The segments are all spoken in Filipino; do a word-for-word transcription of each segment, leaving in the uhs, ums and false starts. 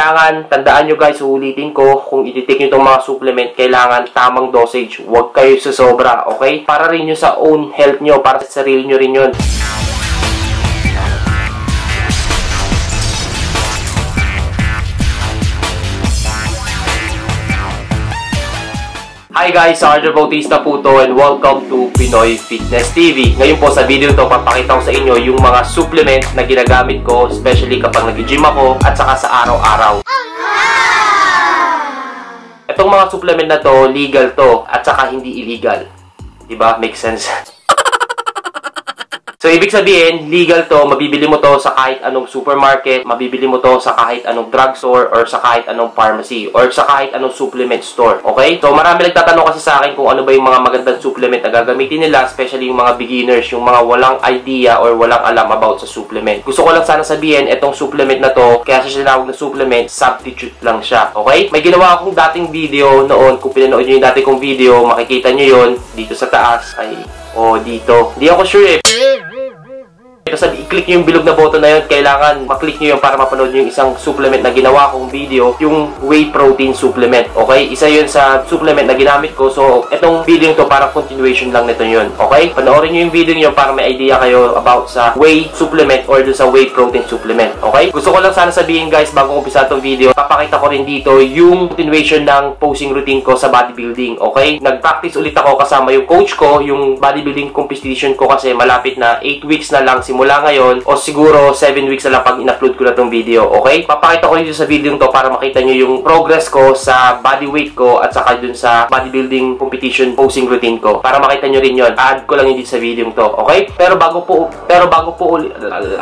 kailangan, tandaan nyo guys, ulitin ko, kung iti-take nyo itong mga supplement, kailangan tamang dosage. Huwag kayo susobra, okay? Para rin nyo sa own health nyo, para sa sarili nyo rin yun. Hi guys, Sergio Bautista po to and welcome to Pinoy Fitness T V. Ngayon po sa video to, papakita ko sa inyo yung mga supplement na ginagamit ko, especially kapag nag-gym ako at saka sa araw-araw. Itong mga supplement na to, legal to at saka hindi illegal. Diba? Make sense? So, ibig sabihin, legal to, mabibili mo to sa kahit anong supermarket, mabibili mo to sa kahit anong drugstore, or sa kahit anong pharmacy, or sa kahit anong supplement store, okay? So, marami nagtatanong kasi sa akin kung ano ba yung mga magandang supplement na gagamitin nila, especially yung mga beginners, yung mga walang idea or walang alam about sa supplement. Gusto ko lang sana sabihin, itong supplement na to, kaya siya sinawag na supplement, substitute lang siya, okay? May ginawa akong dating video noon, kung pinanood nyo yung dating kong video, makikita nyo yun, dito sa taas, ay, o dito. Hindi ako sure eh. Ito sabi, i-click nyo yung bilog na button na yun. Kailangan maklik nyo yun para mapanood nyo yung isang supplement na ginawa kong video, yung whey protein supplement. Okay? Isa yun sa supplement na ginamit ko. So, itong video to para continuation lang nito yun. Okay? Panoorin nyo yung video nyo para may idea kayo about sa whey supplement or dun sa whey protein supplement. Okay? Gusto ko lang sana sabihin guys, bago umpisa itong video, papakita ko rin dito yung continuation ng posing routine ko sa bodybuilding. Okay? Nag-practice ulit ako kasama yung coach ko, yung bodybuilding competition ko kasi malapit na eight weeks na lang simula ngayon o siguro seven weeks na lang pag in-upload ko na tong video, okay? Papakita ko dito sa video to para makita nyo yung progress ko sa body weight ko at saka dun sa bodybuilding competition posing routine ko. Para makita nyo rin yun. Add ko lang yun dito sa video to, okay? Pero bago po, pero bago po ulit,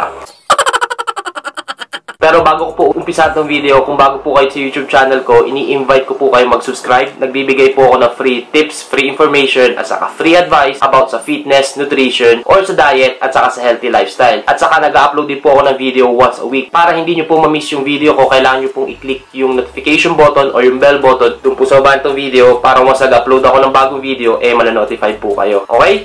Pero bago ko po umpisa itong video, kung bago po kayo sa YouTube channel ko, ini-invite ko po kayo mag-subscribe. Nagbibigay po ako ng free tips, free information, at saka free advice about sa fitness, nutrition, or sa diet, at saka sa healthy lifestyle. At saka nag-upload din po ako ng video once a week. Para hindi nyo po ma-miss yung video ko, kailangan nyo pong i-click yung notification button or yung bell button dun po sa baba nitong video para once nag-upload ako ng bagong video, eh malanotify po kayo. Okay?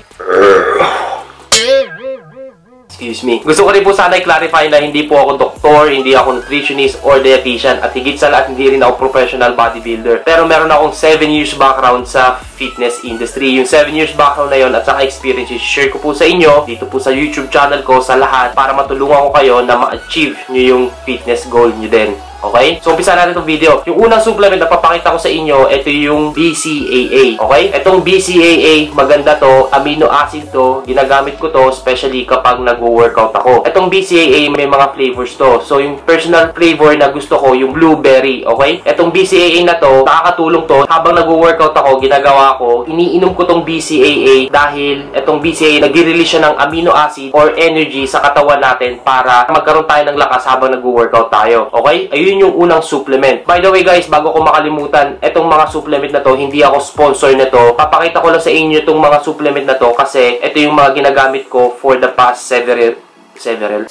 Excuse me. Gusto ko rin po sana i-clarify na hindi po ako doktor, hindi ako nutritionist or dietitian, at higit sa lahat hindi rin ako professional bodybuilder. Pero meron akong seven years background sa fitness industry. Yung seven years background na yon at saka experiences, share ko po sa inyo dito po sa YouTube channel ko sa lahat para matulungan ko kayo na ma-achieve nyo yung fitness goal nyo din. Okay? So, umpisa natin itong video. Yung unang supplement na papakita ko sa inyo, ito yung B C A A. Okay? Itong B C A A, maganda to. Amino acid to. Ginagamit ko to, especially kapag nag-workout ako. Itong B C A A, may mga flavors to. So, yung personal flavor na gusto ko, yung blueberry. Okay? Itong B C A A na to, nakakatulong to. Habang nag-workout ako, ginagawa ko, iniinom ko tong B C A A dahil itong B C A A, nag-release siya ng amino acid or energy sa katawan natin para magkaroon tayo ng lakas habang nag-workout tayo. Okay? Ayun yung unang supplement. By the way guys, bago ko makalimutan, etong mga supplement na to, hindi ako sponsor na to. Papakita ko lang sa inyo itong mga supplement na to kasi ito yung mga ginagamit ko for the past several several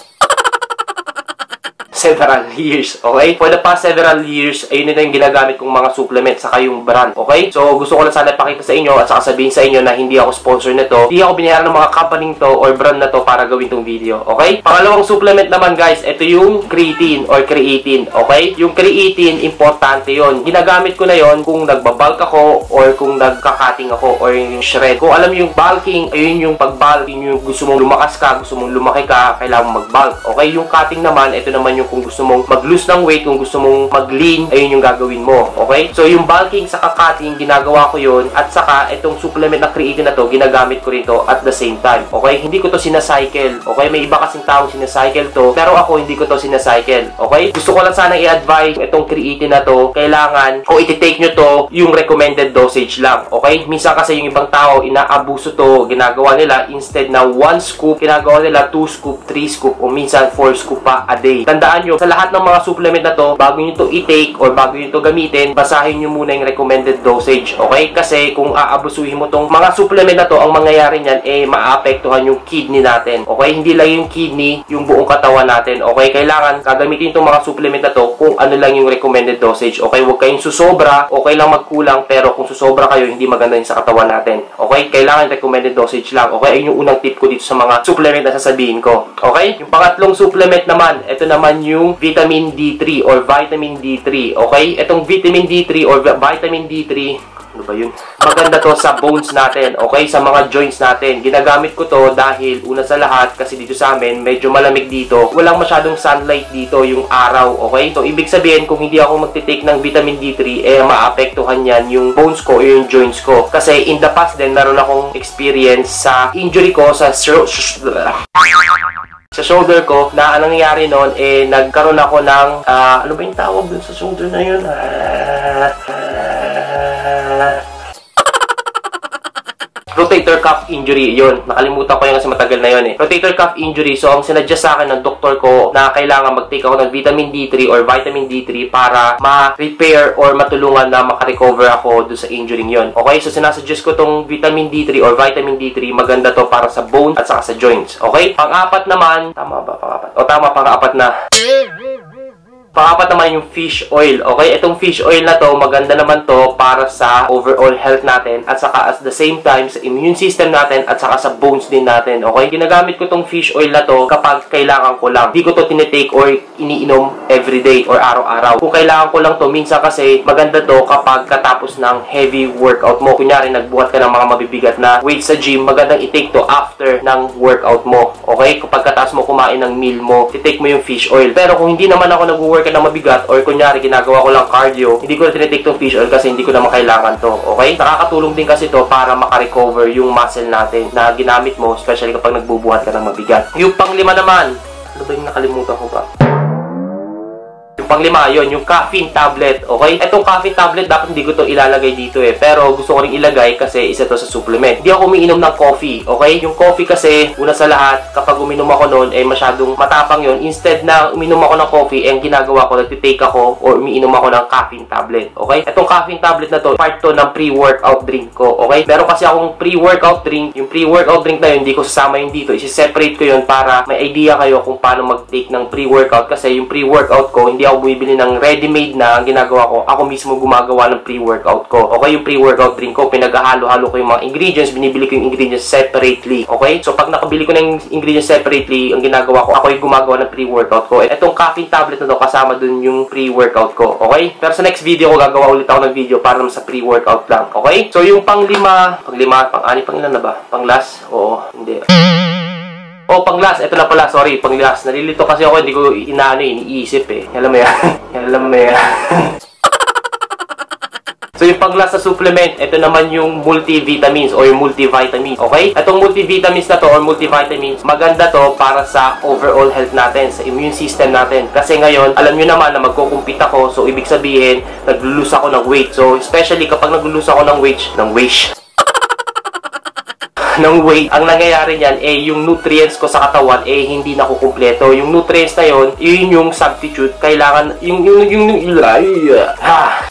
several years, okay? For the past several years, ayun na yung ginagamit kong mga supplement saka yung brand, okay? So, gusto ko lang sana ipakita sa inyo at saka sabihin sa inyo na hindi ako sponsor na to. Hindi ako binayaran ng mga company to or brand na to para gawin tong video, okay? Pangalawang supplement naman guys, ito yung creatine or creatine, okay? Yung creatine, importante yon. Ginagamit ko na yon kung nagbabulk ako or kung nagkakating ako or yung shred. Kung alam yung bulking, ayun yung pag-bulk, yung gusto mong lumakas ka, gusto mong lumaki ka, kailangan mag-bulk, okay? Yung cutting naman, ito naman yung kung gusto mong mag-lose ng weight, kung gusto mong mag-lean, ayun yung gagawin mo. Okay? So, yung bulking sa cutting, ginagawa ko yun. At saka, itong supplement na creatine na to, ginagamit ko rin to at the same time. Okay? Hindi ko to sinacycle. Okay? May iba kasing taong sinacycle to. Pero ako, hindi ko to sinacycle. Okay? Gusto ko lang sana i-advise itong creatine na to, kailangan, o iti-take nyo to, yung recommended dosage lang. Okay? Minsan kasi yung ibang tao, inaabuso to, ginagawa nila, instead na one scoop, ginagawa nila two scoop, three scoop, o minsan four scoop pa a day. Tandaan nyo, sa lahat ng mga supplement na to, bago nyo to i-take or bago nyo to gamitin, basahin nyo muna yung recommended dosage, okay? Kasi kung aabusuhin mo tong mga supplement na to, ang mangyayari niyan, eh, maapektuhan yung kidney natin, okay? Hindi lang yung kidney, yung buong katawan natin, okay? Kailangan gagamitin itong mga supplement na to kung ano lang yung recommended dosage, okay? Huwag kayong susobra, okay lang magkulang, pero kung susobra kayo, hindi maganda yun sa katawan natin, okay? Kailangan recommended dosage lang, okay? Ayun yung unang tip ko dito sa mga supplement na sasabihin ko, okay? Yung pangatlong supplement naman, ito naman yung yung vitamin D three or vitamin D three. Okay? Itong vitamin D three or vitamin D three, ano ba yun? Maganda to sa bones natin, okay? Sa mga joints natin. Ginagamit ko to dahil una sa lahat, kasi dito sa amin, medyo malamig dito. Walang masyadong sunlight dito, yung araw, okay? So, ibig sabihin, kung hindi ako magtitake ng vitamin D three, eh, maapektuhan yan yung bones ko o yung joints ko. Kasi in the past din, meron akong experience sa injury ko sa sa shoulder ko, na anong nangyari noon, eh, nagkaroon ako ng, uh, ano ba yung tawag dun sa shoulder na yun? Ah, uh, rotator cuff injury, yun. Nakalimutan ko yun kasi matagal na yun eh. Rotator cuff injury. So, ang sinadjust sa akin ng doktor ko na kailangan mag-take ako ng vitamin D three or vitamin D three para ma-repair or matulungan na makarecover ako dun sa injury yun. Okay? So, sinasuggest ko tong vitamin D three or vitamin D three. Maganda to para sa bone at saka sa joints. Okay? Pang-apat naman, tama ba pang-apat? O tama, pang-apat na. Pang-apat naman yung fish oil. Okay? Itong fish oil na to, maganda naman to para sa overall health natin at saka at the same time sa immune system natin at saka sa bones din natin. Okay? Ginagamit ko tong fish oil na to kapag kailangan ko lang. Hindi ko to tinitake or iniinom everyday or araw-araw. Kung kailangan ko lang to, minsan kasi maganda to kapag katapos ng heavy workout mo. Kunyari, nagbuhat ka ng mga mabibigat na weights sa gym, magandang i-take to after ng workout mo. Okay? Kapag katapos mo kumain ng meal mo, i-take mo yung fish oil. Pero kung hindi naman ako nag-work ka na mabigat or kunyari ginagawa ko lang cardio, hindi ko na tinitake tong fish oil kasi hindi ko naman kailangan to. Okay? Nakakatulong din kasi to para makarecover yung muscle natin na ginamit mo, especially kapag nagbubuhat ka ng mabigat. Yung panglima naman, ano ba yung nakalimutan ko ba? Yung panglima, yun, yung caffeine tablet. Okay? Etong caffeine tablet, dapat hindi ko to ilalagay dito eh. Pero gusto ko rin ilagay kasi isa to sa supplement. Hindi ako umiinom ng coffee. Okay? Yung coffee kasi, una sa lahat, kapag uminom ako noon, eh masyadong matapang yun. Instead na uminom ako ng coffee, eh ginagawa ko, nagtitake ako or umiinom ako ng caffeine tablet. Okay? Etong caffeine tablet na to, part to ng pre-workout drink ko. Okay? Pero kasi akong pre-workout drink, yung pre-workout drink na yun, hindi ko sasama yun dito. Isi-separate ko yun para may idea kayo kung paano mag-take ng pre-workout. Kasi yung pre-workout ko, hindi ako bumibili ng ready-made na. Ang ginagawa ko, ako mismo gumagawa ng pre-workout ko. Okay, yung pre-workout drink ko, pinaghahalo-halo ko yung mga ingredients, binibili ko yung ingredients separately. Okay? So, pag nakabili ko ng ingredients separately, ang ginagawa ko, ako yung gumagawa ng pre-workout ko. Etong caffeine tablet na to, kasama dun yung pre-workout ko. Okay? Pero sa next video ko, gagawa ulit ako ng video para naman sa pre-workout lang. Okay? So, yung panglima, panglima, pang-ani, pang ilan na ba? Pang-last? Oo, hindi. Oh, pang-last. Ito na pala. Sorry, pang-last. Nalilito kasi ako. Hindi ko inaano, iniisip eh. Alam mo yan. Alam mo yan. So, yung pang-last na supplement, ito naman yung multivitamins o yung multivitamins. Okay? Itong multivitamins na to or multivitamins, maganda to para sa overall health natin, sa immune system natin. Kasi ngayon, alam nyo naman na magkukumpit ako. So, ibig sabihin, nag-lose ako ng weight. So, especially kapag nag-lose ako ng weight, ng weight, ng weight, ang nangyayari niyan eh yung nutrients ko sa katawan eh hindi na kukumpleto. Yung nutrients na yon, yun yung substitute. Kailangan yung yung yung, yung, yung ah.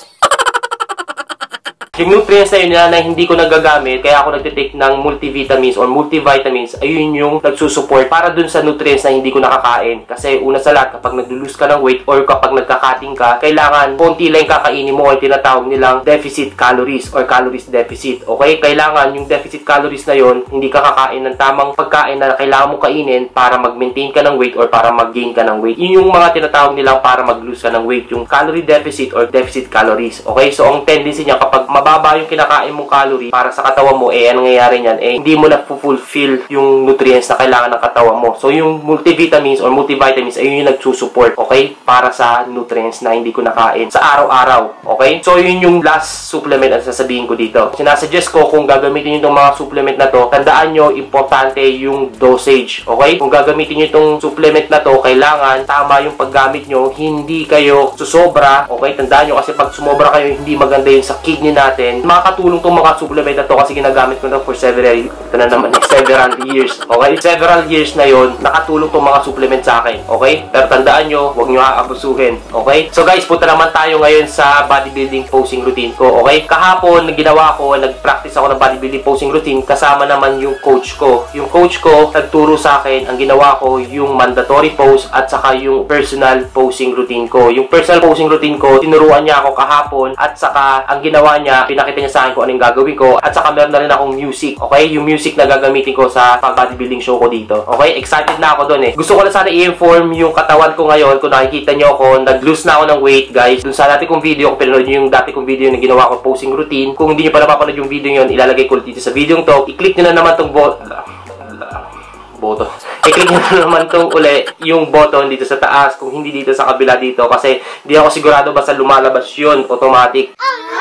Yung nutrients na yun na, na hindi ko nagagamit, kaya ako nagtitake ng multivitamins or multivitamins, ayun yung nagsusupport para dun sa nutrients na hindi ko nakakain. Kasi una sa lahat, kapag nag-lose ka ng weight or kapag nagkakating ka, kailangan konti lang kakainin mo o tinatawag nilang deficit calories or calories deficit. Okay? Kailangan yung deficit calories na yun, hindi ka kakain ng tamang pagkain na kailangan mo kainin para mag-maintain ka ng weight or para mag-gain ka ng weight. Yun yung mga tinatawag nilang para mag-lose ka ng weight, yung calorie deficit or deficit calories. Okay? So, ang tendency niya kapag mababa yung kinakain mong calorie para sa katawan mo, eh, anong nangyayari niyan? Eh, hindi mo na fulfill yung nutrients na kailangan ng katawan mo. So, yung multivitamins or multivitamins, ayun yung nagsusupport, okay? Para sa nutrients na hindi ko nakain sa araw-araw, okay? So, yun yung last supplement ang sasabihin ko dito. Sinasuggest ko kung gagamitin nyo itong mga supplement na to, tandaan nyo, importante yung dosage, okay? Kung gagamitin nyo itong supplement na to, kailangan tama yung paggamit nyo, hindi kayo susobra, okay? Tandaan nyo kasi pag sumobra kayo, hindi maganda yun sa kidney natin. Makakatulong itong mga supplement na to kasi ginagamit ko na for several, ito na naman, several years. Okay? Several years na yon nakatulong itong mga supplement sa akin. Okay? Pero tandaan nyo, huwag nyo aabusuhin. Okay? So guys, punta naman tayo ngayon sa bodybuilding posing routine ko. Okay? Kahapon, ginawa ko, nag-practice ako ng bodybuilding posing routine kasama naman yung coach ko. Yung coach ko, nagturo sa akin, ang ginawa ko, yung mandatory pose at saka yung personal posing routine ko. Yung personal posing routine ko, tinuruan niya ako kahapon at saka ang ginawa niya, niya, pinakita niya sa akin kung anong gagawin ko, at saka meron na rin akong music, okay? Yung music na gagamitin ko sa pag-bodybuilding show ko dito, okay? Excited na ako doon eh. Gusto ko na sana i-inform yung katawan ko ngayon. Kung nakikita niyo ako, nag-lose na ako ng weight, guys. Dun sa dati kong video, kung pinanood niyo yung dati kong video na ginawa ko posing routine, kung hindi niyo pa napapanood yung video yun, ilalagay ko dito sa video to. I-click niyo na naman tong bot button. I-click nyo na naman tong uli yung button dito sa taas, kung hindi dito sa kabila dito, kasi di ako sigurado basta lumalabas yun automatic.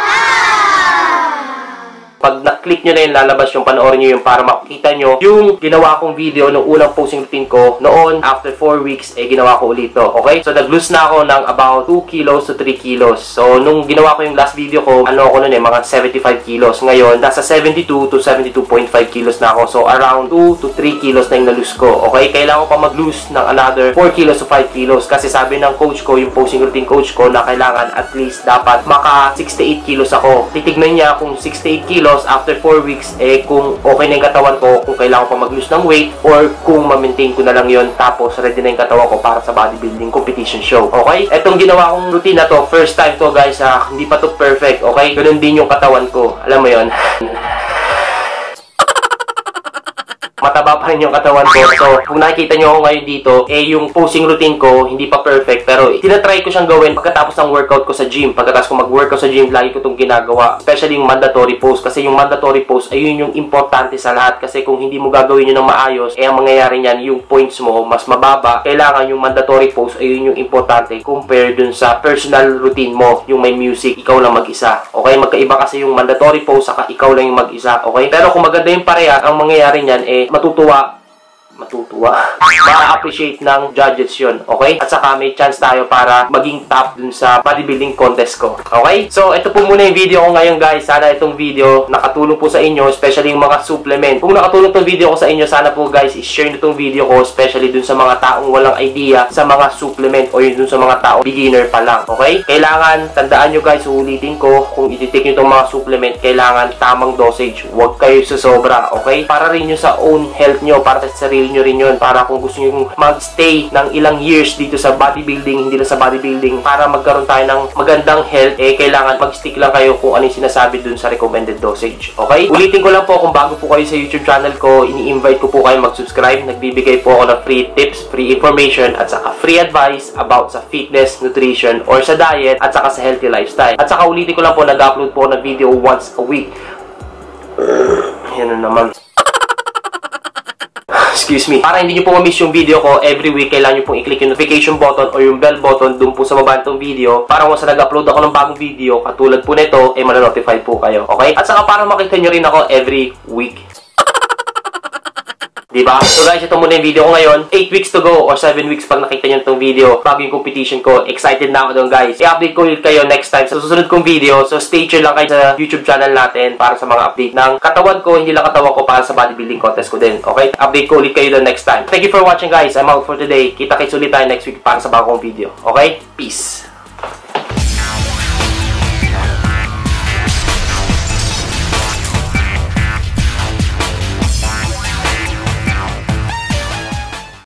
Pag na-click nyo na yun, lalabas yung panoorin nyo yung para makikita nyo yung ginawa kong video noong unang posing routine ko. Noon, after four weeks, eh ginawa ko ulit to. Okay? So, nag-lose na ako ng about two kilos to three kilos. So, nung ginawa ko yung last video ko, ano ako nun eh, mga seventy-five kilos. Ngayon, nasa seventy-two to seventy-two point five kilos na ako. So, around two to three kilos na yung na-lose ko. Okay? Kailangan ko pa mag-lose ng another four kilos to five kilos. Kasi sabi ng coach ko, yung posing routine coach ko, na kailangan at least dapat maka sixty-eight kilos ako. Titignan niya kung sixty-eight kilos after four weeks, eh kung okay na yung katawan ko, kung kailangan ko pa mag-lose ng weight, or kung ma-maintain ko na lang yon, tapos ready na yung katawan ko para sa bodybuilding competition show. Okay? Etong ginawa kong routine na to, first time to guys ha, hindi pa to perfect. Okay? Ganun din yung katawan ko. Alam mo yon. Mataba pa rin yung katawan ko. So, kung nakikita nyo ako ngayon dito, eh yung posing routine ko, hindi pa perfect. Pero, tinatry ko siyang gawin pagkatapos ng workout ko sa gym. Pagkatapos ko mag-workout sa gym, lagi ko itong ginagawa. Especially yung mandatory pose. Kasi yung mandatory pose, ayun yung importante sa lahat. Kasi kung hindi mo gagawin yun ng maayos, eh ang mangyayari niyan, yung points mo, mas mababa. Kailangan yung mandatory pose, ayun yung importante compare dun sa personal routine mo. Yung may music, ikaw lang mag-isa. Okay? Magkaiba kasi yung mandatory pose, saka ikaw lang yung mag-isa. Okay? Pero kung maganda yung parehas, ang mangyayari niyan, eh, matutuwa, matutuwa, ma-appreciate ng judges yun, okay? At saka may chance tayo para maging top dun sa bodybuilding contest ko, okay? So, ito po muna yung video ko ngayon guys. Sana itong video nakatulong po sa inyo, especially yung mga supplement. Kung nakatulong itong video ko sa inyo, sana po guys, i-share nyo itong video ko, especially dun sa mga taong walang idea sa mga supplement o yun dun sa mga taong beginner pa lang, okay? Kailangan, tandaan nyo guys, ulitin ko, kung iti-take nyo itong mga supplement, kailangan tamang dosage. Huwag kayo susobra, okay? Para rin nyo sa own health nyo, para sa sarili nyo rin yun, para kung gusto nyo mag-stay ng ilang years dito sa bodybuilding, hindi lang sa bodybuilding, para magkaroon tayo ng magandang health, eh kailangan mag-stick lang kayo kung ano yung sinasabi dun sa recommended dosage, okay? Ulitin ko lang po, kung bago po kayo sa YouTube channel ko, ini-invite ko po kayo mag-subscribe. Nagbibigay po ako ng free tips, free information, at saka free advice about sa fitness, nutrition, or sa diet, at saka sa healthy lifestyle. At saka ulitin ko lang po, nag-upload po ng video once a week. Yan na naman. Excuse me. Para hindi nyo po ma-miss yung video ko, every week kailangan nyo pong i-click yung notification button o yung bell button dun po sa baba nitong video, para kung sa nag-upload ako ng bagong video, katulad po nito, eh mananotify po kayo. Okay? At saka para makita nyo rin ako every week. Diba? So guys, ito muna yung video ko ngayon. eight weeks to go or seven weeks pag nakita nyo itong video bago yung competition ko. Excited na ako doon guys. I-update ko ulit kayo next time sa susunod kong video. So stay tuned lang kayo sa YouTube channel natin para sa mga update ng katawan ko. Hindi lang katawan ko, para sa bodybuilding contest ko din. Okay? Update ko ulit kayo doon next time. Thank you for watching guys. I'm out for today. Kita-kits ulit tayo next week para sa bagong video. Okay? Peace!